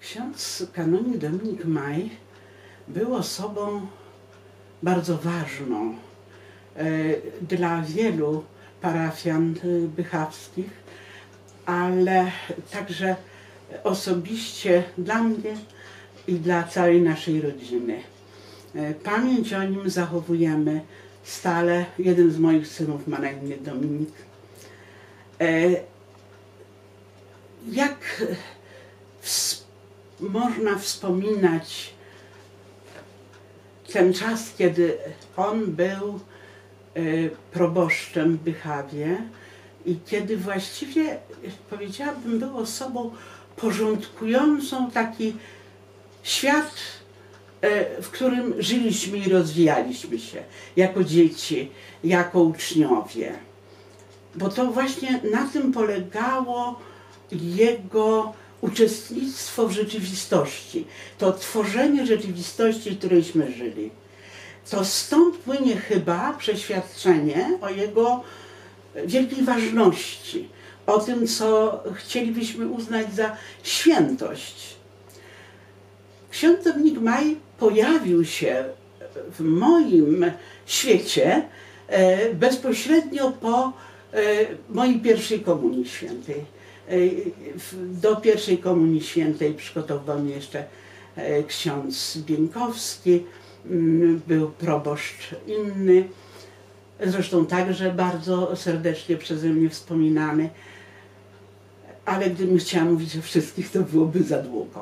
Ksiądz kanonik Dominik Maj był osobą bardzo ważną dla wielu parafian bychawskich, ale także osobiście dla mnie i dla całej naszej rodziny. Pamięć o nim zachowujemy stale. Jeden z moich synów ma na imię Dominik. Jak można wspominać ten czas, kiedy on był proboszczem w Bychawie i kiedy właściwie, powiedziałabym, był osobą porządkującą taki świat, w którym żyliśmy i rozwijaliśmy się jako dzieci, jako uczniowie. Bo to właśnie na tym polegało jego uczestnictwo w rzeczywistości, to tworzenie rzeczywistości, w którejśmy żyli. To stąd płynie chyba przeświadczenie o jego wielkiej ważności, o tym, co chcielibyśmy uznać za świętość. Ksiądz Dominik Maj pojawił się w moim świecie bezpośrednio po mojej pierwszej komunii świętej. Do pierwszej komunii świętej przygotował mnie jeszcze ksiądz Bieńkowski, był proboszcz inny, zresztą także bardzo serdecznie przeze mnie wspominany, ale gdybym chciała mówić o wszystkich, to byłoby za długo.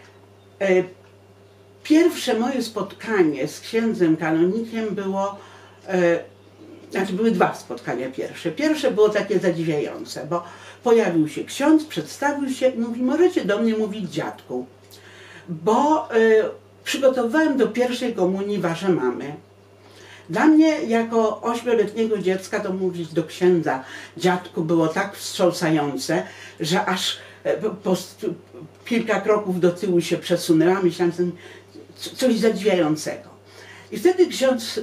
Pierwsze moje spotkanie z księdzem kanonikiem było, były dwa spotkania pierwsze. Pierwsze było takie zadziwiające, bo pojawił się ksiądz, przedstawił się i mówi: możecie do mnie mówić dziadku, bo przygotowałem do pierwszej komunii wasze mamy. Dla mnie jako 8-letniego dziecka to mówić do księdza dziadku było tak wstrząsające, że aż po kilka kroków do tyłu się przesunęłam, myślałam, że coś zadziwiającego. I wtedy ksiądz,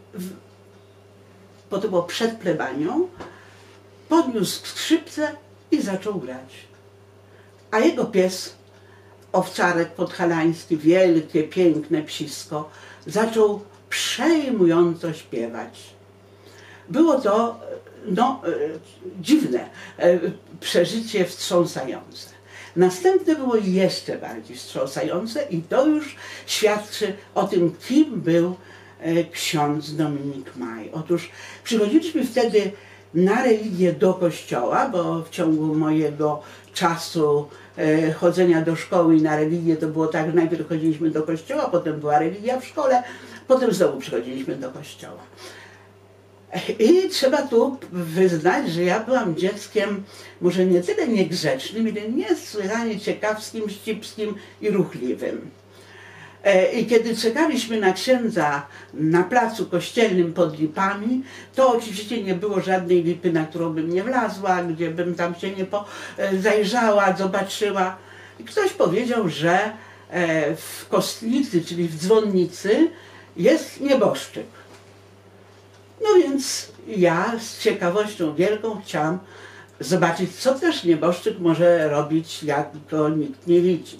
bo to było przed plebanią, podniósł skrzypce i zaczął grać. A jego pies, owczarek podhalański, wielkie, piękne psisko, zaczął przejmująco śpiewać. Było to dziwne przeżycie, wstrząsające. Następne było jeszcze bardziej wstrząsające i to już świadczy o tym, kim był ksiądz Dominik Maj. Otóż przychodziliśmy wtedy na religię do kościoła, bo w ciągu mojego czasu chodzenia do szkoły i na religię to było tak, że najpierw chodziliśmy do kościoła, potem była religia w szkole, potem znowu przychodziliśmy do kościoła. I trzeba tu wyznać, że ja byłam dzieckiem może nie tyle niegrzecznym, ile niesłychanie ciekawskim, wścibskim i ruchliwym. I kiedy czekaliśmy na księdza na placu kościelnym pod lipami, to oczywiście nie było żadnej lipy, na którą bym nie wlazła, gdzie bym tam się nie zajrzała, zobaczyła. I ktoś powiedział, że w kostnicy, czyli w dzwonnicy, jest nieboszczyk. No więc ja z ciekawością wielką chciałam zobaczyć, co też nieboszczyk może robić, jak go nikt nie widzi.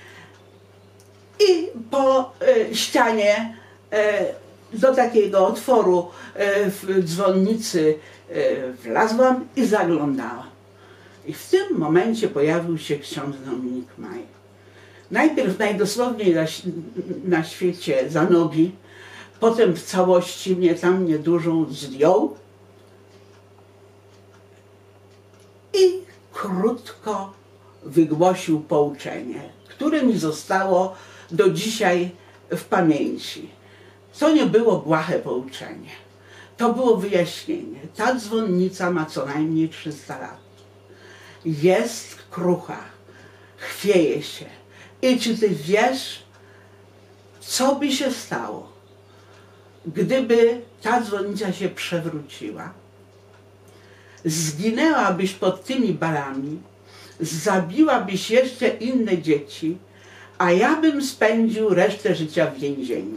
I po ścianie do takiego otworu w dzwonnicy wlazłam i zaglądałam. I w tym momencie pojawił się ksiądz Dominik Maj. Najpierw najdosłowniej na świecie za nogi, potem w całości mnie tam niedużą zdjął i krótko wygłosił pouczenie, które mi zostało do dzisiaj w pamięci. To nie było błahe pouczenie. To było wyjaśnienie. Ta dzwonnica ma co najmniej 300 lat. Jest krucha, chwieje się. I czy ty wiesz, co by się stało, gdyby ta dzwonnica się przewróciła? Zginęłabyś pod tymi balami, zabiłabyś jeszcze inne dzieci, a ja bym spędził resztę życia w więzieniu.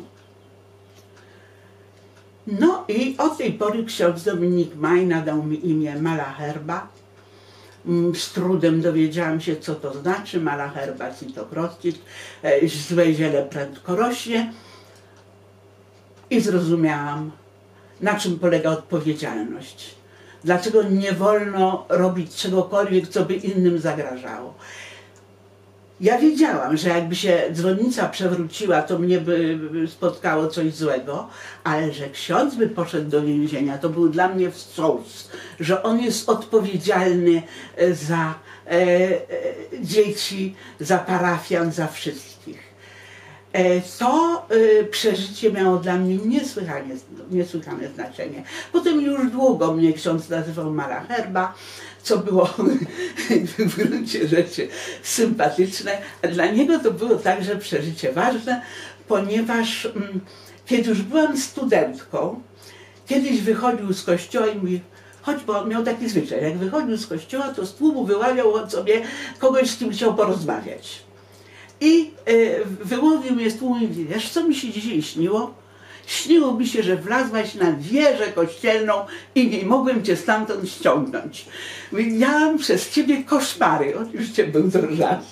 No i od tej pory ksiądz Dominik Maj nadał mi imię Malaherba, Z trudem dowiedziałam się, co to znaczy Malaherba cytokrostis, złe ziele prędko rośnie i zrozumiałam, na czym polega odpowiedzialność. Dlaczego nie wolno robić czegokolwiek, co by innym zagrażało. Ja wiedziałam, że jakby się dzwonnica przewróciła, to mnie by spotkało coś złego, ale że ksiądz by poszedł do więzienia, to był dla mnie wstrząs, że on jest odpowiedzialny za dzieci, za parafian, za wszystkich. To przeżycie miało dla mnie niesłychane znaczenie. Potem już długo mnie ksiądz nazywał Malaherba, co było w gruncie rzeczy sympatyczne. A dla niego to było także przeżycie ważne, ponieważ kiedy już byłam studentką, kiedyś wychodził z kościoła i mówi, chodź, bo on miał taki zwyczaj, jak wychodził z kościoła, to z tłumu wyławiał sobie kogoś, z kim chciał porozmawiać. I wyłowił mnie z tłumu i mówi, wiesz, co mi się dzisiaj śniło? Śniło mi się, że wlazłaś na wieżę kościelną i nie mogłem cię stamtąd ściągnąć. Miałam przez ciebie koszmary. Oczywiście był to żart.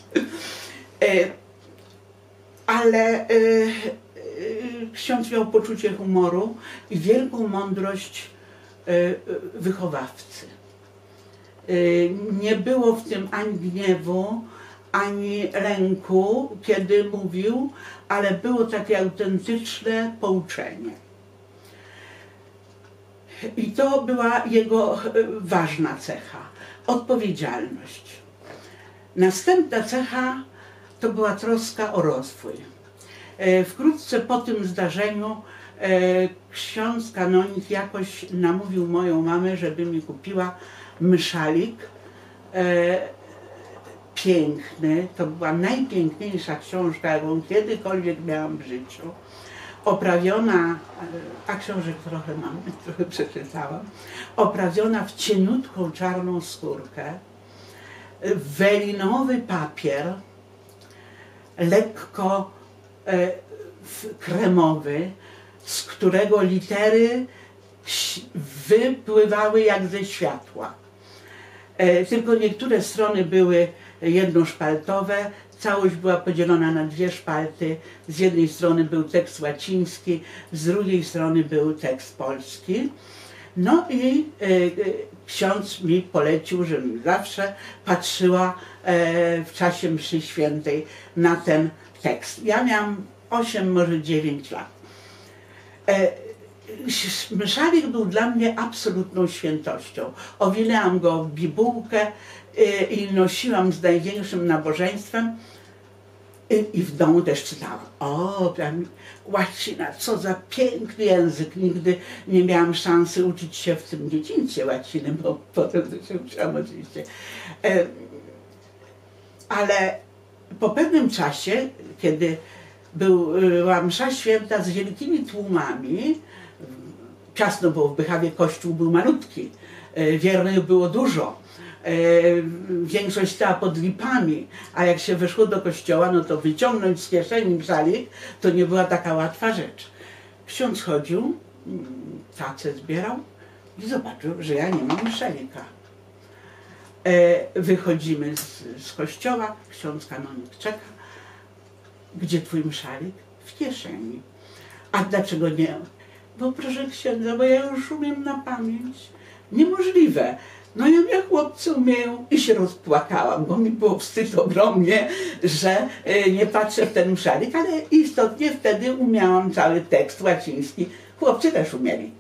Ale ksiądz miał poczucie humoru i wielką mądrość wychowawcy. Nie było w tym ani gniewu, ani lęku, kiedy mówił, ale było takie autentyczne pouczenie. I to była jego ważna cecha, odpowiedzialność. Następna cecha to była troska o rozwój. Wkrótce po tym zdarzeniu ksiądz kanonik jakoś namówił moją mamę, żeby mi kupiła myszalik piękny. To była najpiękniejsza książka, jaką kiedykolwiek miałam w życiu. Oprawiona, a książek trochę mam, trochę przeczytałam, oprawiona w cieniutką czarną skórkę, welinowy papier, lekko kremowy, z którego litery wypływały jak ze światła. Tylko niektóre strony były jednoszpaltowe, całość była podzielona na dwie szpalty. Z jednej strony był tekst łaciński, z drugiej strony był tekst polski. No i ksiądz mi polecił, żebym zawsze patrzyła w czasie mszy świętej na ten tekst. Ja miałam 8, może 9 lat. Myszalik był dla mnie absolutną świętością. Owinęłam go w bibułkę i nosiłam z największym nabożeństwem i w domu też czytałam. O, łacina, co za piękny język. Nigdy nie miałam szansy uczyć się w tym dzieciństwie łaciny, bo potem to się uczyłam oczywiście. Ale po pewnym czasie, kiedy była msza święta z wielkimi tłumami, ciasno było w Bychawie, kościół był malutki, wiernych było dużo, większość stała pod lipami, a jak się weszło do kościoła, no to wyciągnąć z kieszeni mszalik to nie była taka łatwa rzecz. Ksiądz chodził, tacę zbierał i zobaczył, że ja nie mam mszalika. Wychodzimy z kościoła, ksiądz kanonik czeka. Gdzie twój mszalik? W kieszeni. A dlaczego nie? Bo proszę księdza, bo ja już umiem na pamięć. Niemożliwe. No ja mnie chłopcy umieją i się rozpłakałam, bo mi było wstyd ogromnie, że nie patrzę w ten mszalik, ale istotnie wtedy umiałam cały tekst łaciński. Chłopcy też umieli.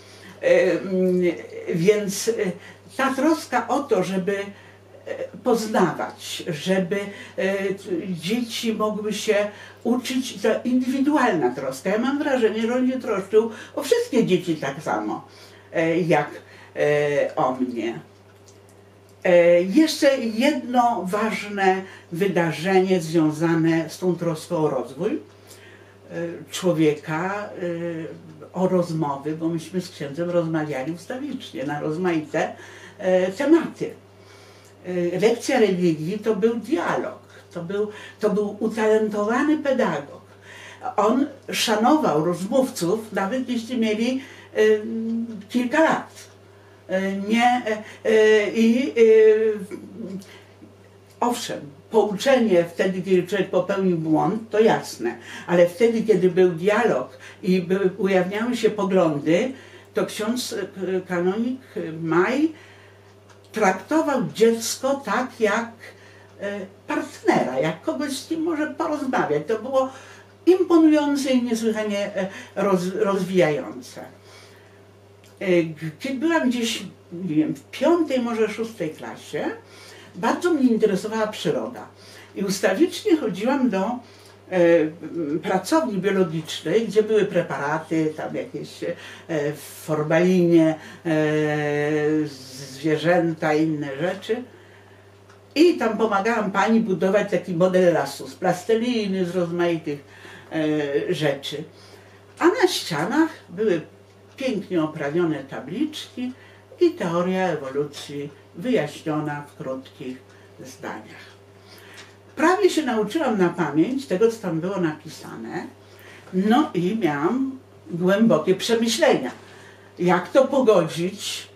Więc ta troska o to, żeby poznawać, żeby dzieci mogły się uczyć, to indywidualna troska. Ja mam wrażenie, że on się troszczył o wszystkie dzieci tak samo, jak o mnie. Jeszcze jedno ważne wydarzenie związane z tą troską o rozwój człowieka, o rozmowy, bo myśmy z księdzem rozmawiali ustawicznie na rozmaite tematy. Lekcja religii to był dialog, to był utalentowany pedagog. On szanował rozmówców, nawet jeśli mieli kilka lat. Owszem, pouczenie wtedy, kiedy człowiek popełnił błąd, to jasne, ale wtedy, kiedy był dialog i ujawniały się poglądy, to ksiądz kanonik Maj traktował dziecko tak jak partnera, jak kogoś, z kim może porozmawiać. To było imponujące i niesłychanie rozwijające. Kiedy byłam gdzieś, nie wiem, w 5., może 6. klasie, bardzo mnie interesowała przyroda. I ustawicznie chodziłam do pracowni biologicznej, gdzie były preparaty, tam jakieś w formalinie, zwierzęta, inne rzeczy. I tam pomagałam pani budować taki model lasu z plasteliny, z rozmaitych rzeczy. A na ścianach były pięknie oprawione tabliczki i teoria ewolucji wyjaśniona w krótkich zdaniach. Prawie się nauczyłam na pamięć tego, co tam było napisane, no i miałam głębokie przemyślenia, jak to pogodzić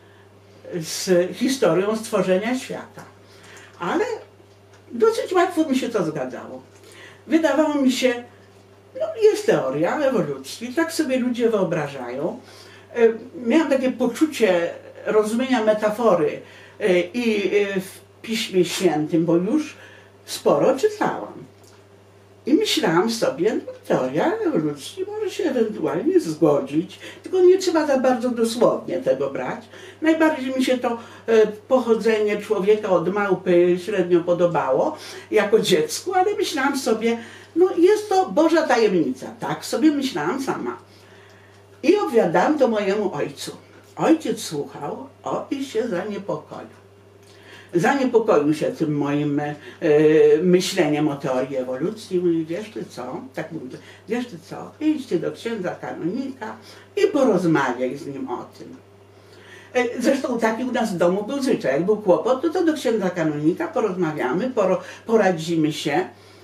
z historią stworzenia świata. Ale dosyć łatwo mi się to zgadzało. Wydawało mi się, no jest teoria ewolucji, tak sobie ludzie wyobrażają. Miałam takie poczucie rozumienia metafory i w Piśmie Świętym, bo już sporo czytałam. I myślałam sobie, no, teoria ewolucji może się ewentualnie zgodzić, tylko nie trzeba za bardzo dosłownie tego brać. Najbardziej mi się to pochodzenie człowieka od małpy średnio podobało jako dziecku, ale myślałam sobie, no jest to Boża tajemnica. Tak sobie myślałam sama. I opowiadałam to mojemu ojcu. Ojciec słuchał, i się zaniepokoił. Zaniepokoił się tym moim myśleniem o teorii ewolucji i mówi, wiesz ty co, tak mówi, wiesz ty co, idźcie do księdza kanonika i porozmawiaj z nim o tym. Zresztą taki u nas w domu był zwyczaj, jak był kłopot, to do księdza kanonika porozmawiamy, poradzimy się.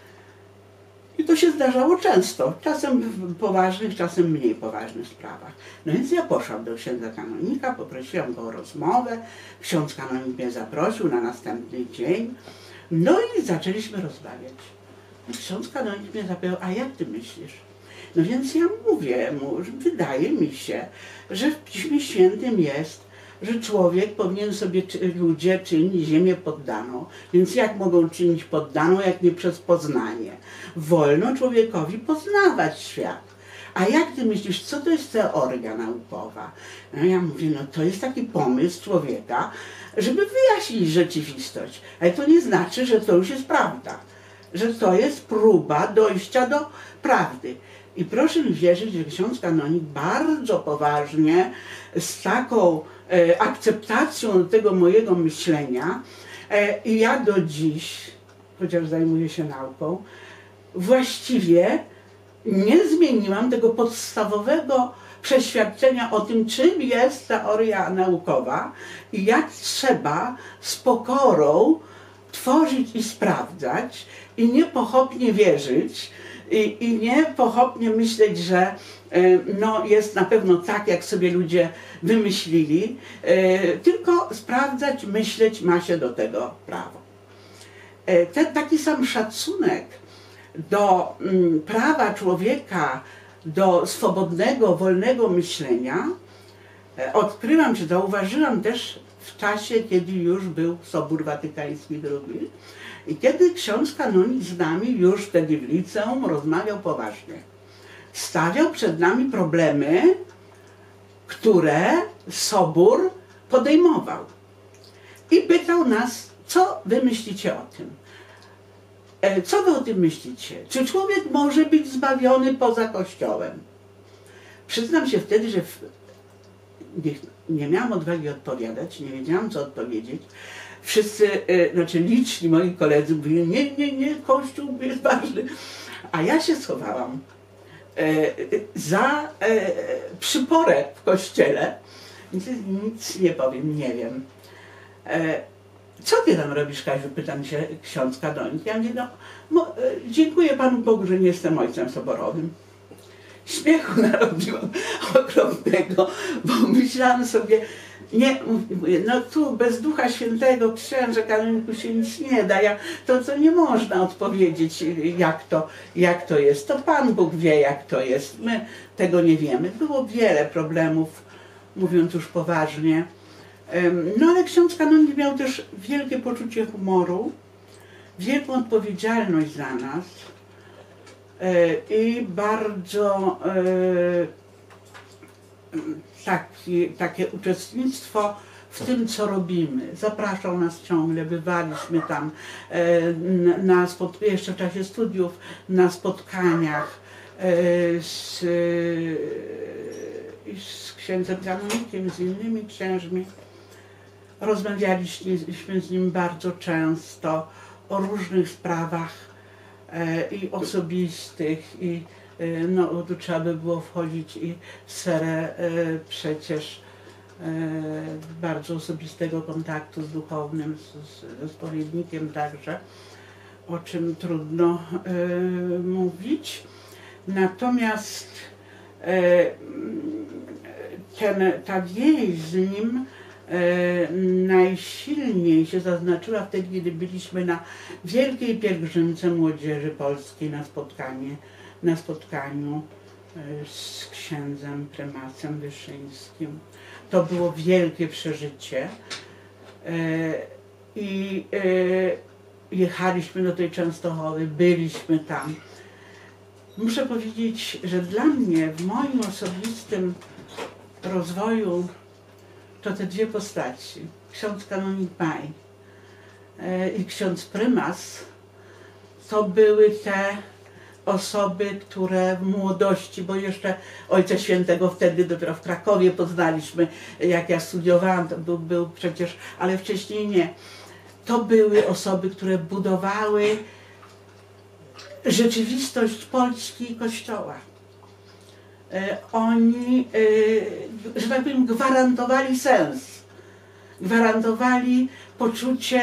I to się zdarzało często, czasem w poważnych, czasem mniej poważnych sprawach. No więc ja poszłam do księdza kanonika, poprosiłam go o rozmowę, ksiądz kanonik mnie zaprosił na następny dzień, no i zaczęliśmy rozmawiać. I ksiądz kanonik mnie zapytał, a jak ty myślisz? No więc ja mówię mu, że wydaje mi się, że w Piśmie Świętym jest, że człowiek powinien sobie, ludzie czynić ziemię poddaną. Więc jak mogą czynić poddaną, jak nie przez poznanie? Wolno człowiekowi poznawać świat. A jak ty myślisz, co to jest teoria naukowa? No ja mówię, no to jest taki pomysł człowieka, żeby wyjaśnić rzeczywistość. Ale to nie znaczy, że to już jest prawda. Że to jest próba dojścia do prawdy. I proszę mi wierzyć, że ksiądz kanonik bardzo poważnie, z taką akceptacją tego mojego myślenia, i ja do dziś, chociaż zajmuję się nauką, właściwie nie zmieniłam tego podstawowego przeświadczenia o tym, czym jest teoria naukowa i jak trzeba z pokorą tworzyć i sprawdzać i nie pochopnie wierzyć i nie pochopnie myśleć, że no, jest na pewno tak, jak sobie ludzie wymyślili, tylko sprawdzać, myśleć, ma się do tego prawo. Taki sam szacunek do prawa człowieka, do swobodnego, wolnego myślenia odkryłam, czy zauważyłam też w czasie, kiedy już był Sobór Watykański II i kiedy ksiądz kanonik z nami już wtedy w liceum rozmawiał poważnie. Stawiał przed nami problemy, które Sobór podejmował. I pytał nas, co wy myślicie o tym? Co wy o tym myślicie? Czy człowiek może być zbawiony poza Kościołem? Przyznam się wtedy, że nie miałam odwagi odpowiadać, nie wiedziałam, co odpowiedzieć. Wszyscy, znaczy liczni moi koledzy mówili, nie, Kościół jest ważny. A ja się schowałam za przyporę w kościele. Nic nie powiem, nie wiem. Co ty tam robisz, Kaziu? Pytam się ksiądz kanonik. Ja mówię, dziękuję Panu Bogu, że nie jestem ojcem soborowym. śmiechu narobiłam okropnego, bo myślałam sobie, nie, mówię, no tu bez Ducha Świętego, księże kanoniku się nic nie da, to nie można odpowiedzieć, jak to jest. To Pan Bóg wie, jak to jest, my tego nie wiemy. Było wiele problemów, mówiąc już poważnie. No ale ksiądz kanonik miał też wielkie poczucie humoru, wielką odpowiedzialność za nas i bardzo takie uczestnictwo w tym, co robimy. Zapraszał nas ciągle, bywaliśmy tam jeszcze w czasie studiów, na spotkaniach z księdzem kanonikiem, z innymi księżmi. Rozmawialiśmy z nim bardzo często o różnych sprawach i osobistych, i no, tu trzeba by było wchodzić i w sferę przecież bardzo osobistego kontaktu z duchownym, ze spowiednikiem także, o czym trudno mówić. Natomiast ta więź z nim najsilniej się zaznaczyła wtedy, kiedy byliśmy na wielkiej pielgrzymce młodzieży polskiej na spotkaniu z księdzem prymasem Wyszyńskim. To było wielkie przeżycie i jechaliśmy do tej Częstochowy, byliśmy tam. Muszę powiedzieć, że dla mnie w moim osobistym rozwoju to te dwie postaci, ksiądz kanonik Maj i ksiądz prymas, to były te osoby, które w młodości, bo jeszcze Ojca Świętego wtedy dopiero w Krakowie poznaliśmy, jak ja studiowałam, to był przecież, ale wcześniej nie. To były osoby, które budowały rzeczywistość Polski i Kościoła. Oni, że tak powiem, gwarantowali sens, gwarantowali poczucie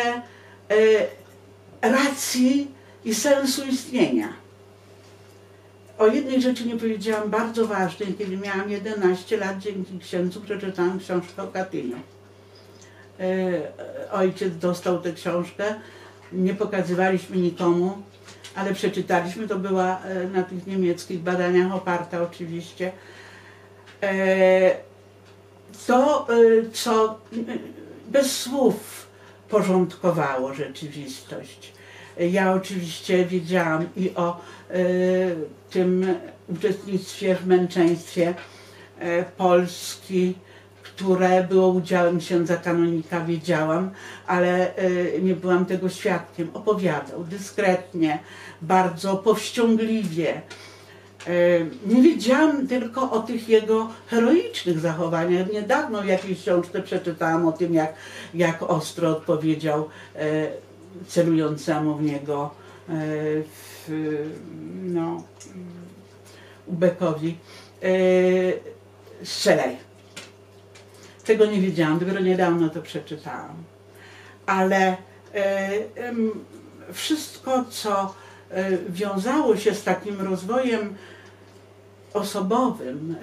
racji i sensu istnienia. O jednej rzeczy nie powiedziałam, bardzo ważnej. Kiedy miałam 11 lat, dzięki księdzu przeczytałam książkę o Katyniu. Ojciec dostał tę książkę, nie pokazywaliśmy nikomu, ale przeczytaliśmy, to była na tych niemieckich badaniach oparta oczywiście. To, co bez słów porządkowało rzeczywistość. Ja oczywiście wiedziałam i o tym uczestnictwie w męczeństwie Polski, które było udziałem księdza kanonika, wiedziałam, ale nie byłam tego świadkiem. Opowiadał dyskretnie, bardzo powściągliwie. Nie wiedziałam tylko o tych jego heroicznych zachowaniach. Niedawno w jakiejś książce przeczytałam o tym, jak ostro odpowiedział celującemu w niego Ubekowi: strzelaj. Tego nie wiedziałam, dopiero niedawno to przeczytałam. Ale wszystko, co wiązało się z takim rozwojem osobowym,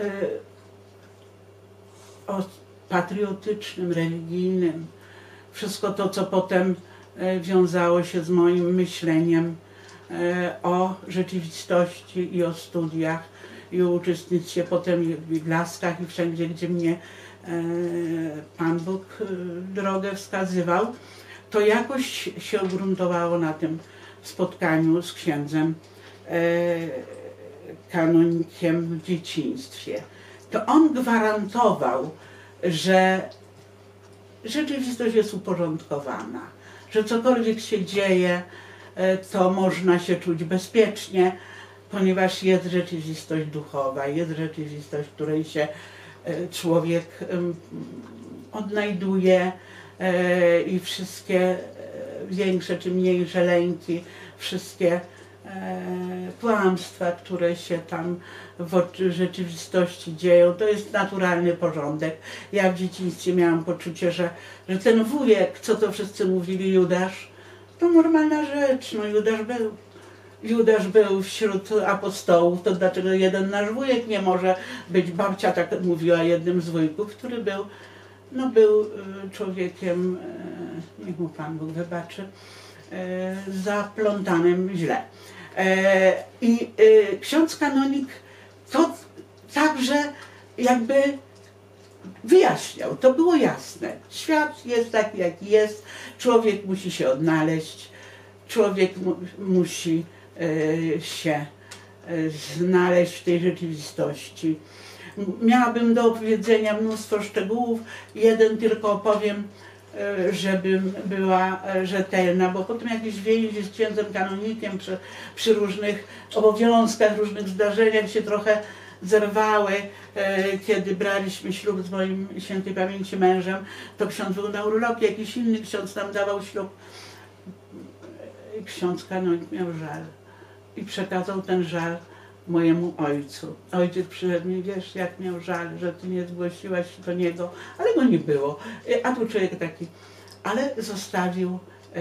patriotycznym, religijnym, wszystko to, co potem wiązało się z moim myśleniem o rzeczywistości i o studiach, i o uczestnictwie potem w Laskach i wszędzie, gdzie mnie Pan Bóg drogę wskazywał, to jakoś się ugruntowało na tym spotkaniu z księdzem kanonikiem w dzieciństwie. To on gwarantował, że rzeczywistość jest uporządkowana, że cokolwiek się dzieje, to można się czuć bezpiecznie, ponieważ jest rzeczywistość duchowa, jest rzeczywistość, w której się człowiek odnajduje i wszystkie większe czy mniejsze lęki, wszystkie kłamstwa, które się tam w rzeczywistości dzieją, to jest naturalny porządek. Ja w dzieciństwie miałam poczucie, że ten wujek, co to wszyscy mówili, Judasz, to normalna rzecz, no Judasz był. Judasz był wśród apostołów, to dlaczego jeden nasz wujek nie może być? Babcia tak mówiła jednym z wujków, który był, no był człowiekiem, niech mu Pan Bóg wybaczy, zaplątanym źle. I ksiądz kanonik to także jakby wyjaśniał, to było jasne. Świat jest taki, jaki jest, człowiek musi się odnaleźć, człowiek musi się znaleźć w tej rzeczywistości. Miałabym do opowiedzenia mnóstwo szczegółów, jeden tylko opowiem, żebym była rzetelna, bo potem jakieś więzi z księdzem kanonikiem przy różnych obowiązkach, różnych zdarzeniach się trochę zerwały. Kiedy braliśmy ślub z moim świętej pamięci mężem, to ksiądz był na urlopie, jakiś inny ksiądz nam dawał ślub. Ksiądz kanonik miał żal i przekazał ten żal mojemu ojcu. Ojciec przyszedł mi, wiesz, jak miał żal, że ty nie zgłosiłaś do niego, ale go nie było. A tu człowiek taki, ale zostawił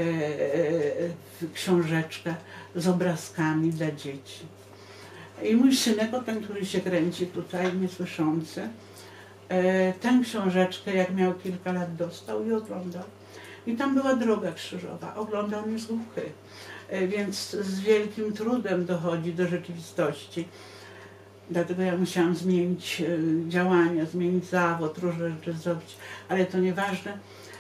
książeczkę z obrazkami dla dzieci. I mój synek, ten, który się kręci tutaj, niesłyszący, tę książeczkę, jak miał kilka lat, dostał i oglądał. I tam była droga krzyżowa, oglądał mnie z głuchy, więc z wielkim trudem dochodzi do rzeczywistości. Dlatego ja musiałam zmienić działania, zmienić zawód, różne rzeczy zrobić, ale to nieważne.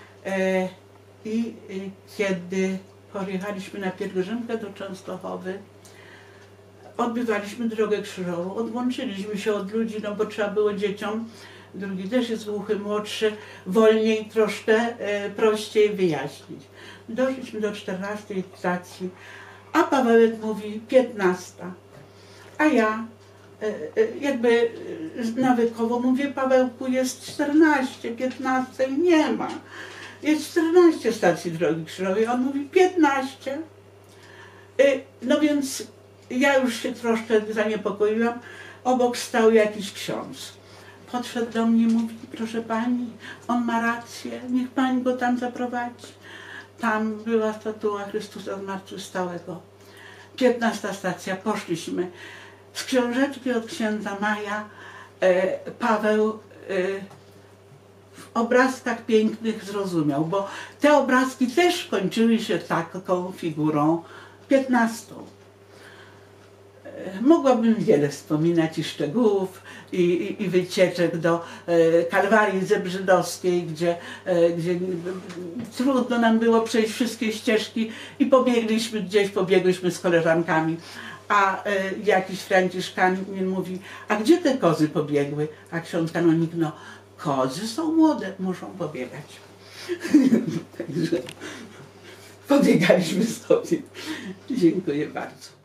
I kiedy pojechaliśmy na pielgrzymkę do Częstochowy, odbywaliśmy drogę krzyżową, odłączyliśmy się od ludzi, no bo trzeba było dzieciom, drugi też jest głuchy, młodszy, wolniej, troszkę prościej wyjaśnić. Doszliśmy do 14 stacji, a Pawełek mówi 15. A ja jakby nawykowo mówię, Pawełku, jest 14, 15 nie ma. Jest 14 stacji drogi krzyżowej, on mówi 15. No więc ja już się troszkę zaniepokoiłam. Obok stał jakiś ksiądz. Podszedł do mnie i mówi, proszę pani, on ma rację, niech pani go tam zaprowadzi. Tam była statua Chrystusa Zmartwychwstałego. 15 stacja, poszliśmy. Z książeczki od księdza Maja Paweł w obrazkach pięknych zrozumiał, bo te obrazki też kończyły się taką figurą 15. Mogłabym wiele wspominać i szczegółów, i wycieczek do Kalwarii Zebrzydowskiej, gdzie trudno nam było przejść wszystkie ścieżki i pobiegliśmy gdzieś, pobiegłyśmy z koleżankami. A jakiś franciszkanin mówi, a gdzie te kozy pobiegły? A ksiądz kanonik, no kozy są młode, muszą pobiegać. Także pobiegaliśmy sobie. Dziękuję bardzo.